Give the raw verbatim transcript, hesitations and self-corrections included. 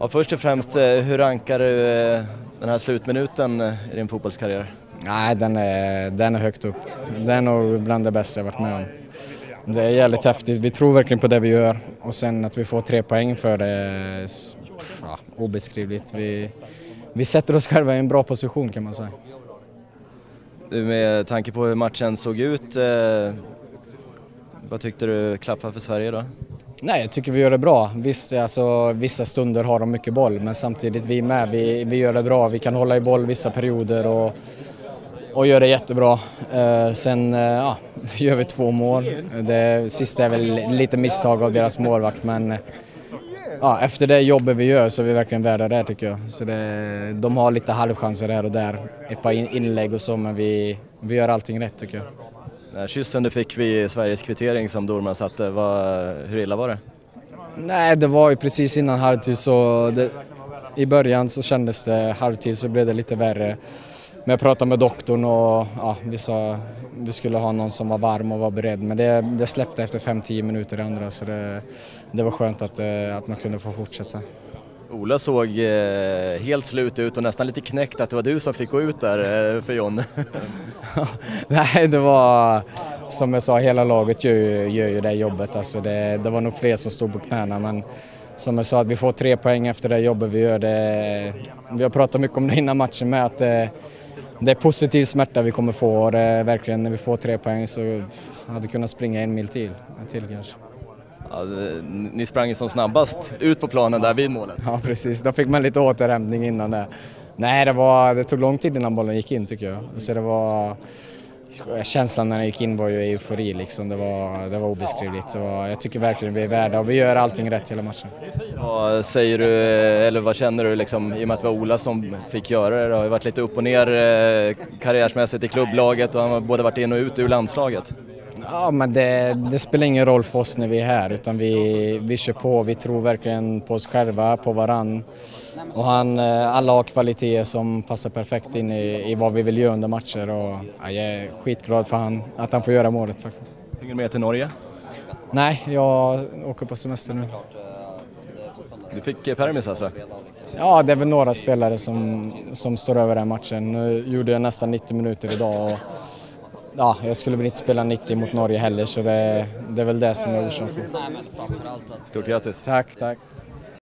Ja, först och främst, hur rankar du den här slutminuten i din fotbollskarriär? Nej, den är, den är högt upp. Den är nog bland det bästa jag varit med om. Det är jävligt häftigt. Vi tror verkligen på det vi gör. Och sen att vi får tre poäng för det är ja, obeskrivligt. Vi, vi sätter oss själva i en bra position kan man säga. Du, med tanke på hur matchen såg ut, eh, vad tyckte du klaffade för Sverige då? Nej, jag tycker vi gör det bra. Visst, alltså, vissa stunder har de mycket boll, men samtidigt vi är med. Vi, vi gör det bra. Vi kan hålla i boll vissa perioder och, och gör det jättebra. Eh, sen eh, ja, gör vi två mål. Det sista är väl lite misstag av deras målvakt, men ja, efter det jobbet vi gör så är vi verkligen värda det tycker jag. Så det, de har lite halvchanser här och där, ett par inlägg och så, men vi, vi gör allting rätt tycker jag. Den här kyssen du fick vid Sveriges kvittering som Dorman satte, vad, hur illa var det? Nej, det var ju precis innan halvtid så det, i början så kändes det, halvtid så blev det lite värre. Men jag pratade med doktorn och ja, vi sa vi skulle ha någon som var varm och var beredd. Men det, det släppte efter fem till tio minuter i andra så det, det var skönt att, att man kunde få fortsätta. Ola såg eh, helt slut ut och nästan lite knäckt att det var du som fick gå ut där eh, för John. Nej, det var som jag sa, hela laget gör, gör ju det jobbet. Alltså det, det var nog fler som stod på knäna, men som jag sa att vi får tre poäng efter det jobbet vi gör. Det, vi har pratat mycket om det innan matchen med att det, det är positiv smärta vi kommer få och det är verkligen när vi får tre poäng så hade vi kunnat springa en mil till, till kanske. Ja, ni sprang som snabbast ut på planen där vid målet. Ja, precis. Då fick man lite återhämtning innan det. Nej, det, var, det tog lång tid innan bollen gick in tycker jag. Så det var, känslan när den gick in var ju eufori liksom. Det var, det var obeskrivligt. Det var, jag tycker verkligen vi är värda och vi gör allting rätt hela matchen. Vad säger du, eller vad känner du liksom, i och med att det var Ola som fick göra det? Det har ju varit lite upp och ner eh, karriärsmässigt i klubblaget och han har både varit in och ut ur landslaget. Ja, men det, det spelar ingen roll för oss när vi är här utan vi, vi kör på, vi tror verkligen på oss själva, på varann. Och han, alla har kvaliteter som passar perfekt in i, i vad vi vill göra under matcher och ja, jag är skitglad för han, att han får göra målet faktiskt. Hänger du med till Norge? Nej, jag åker på semester nu. Du fick permis alltså? Ja, det är väl några spelare som, som står över den matchen. Nu gjorde jag nästan nittio minuter idag och ja, jag skulle väl inte spela nittio mot Norge heller så det, det är väl det som är orsaken. Stort grattis. Tack, tack.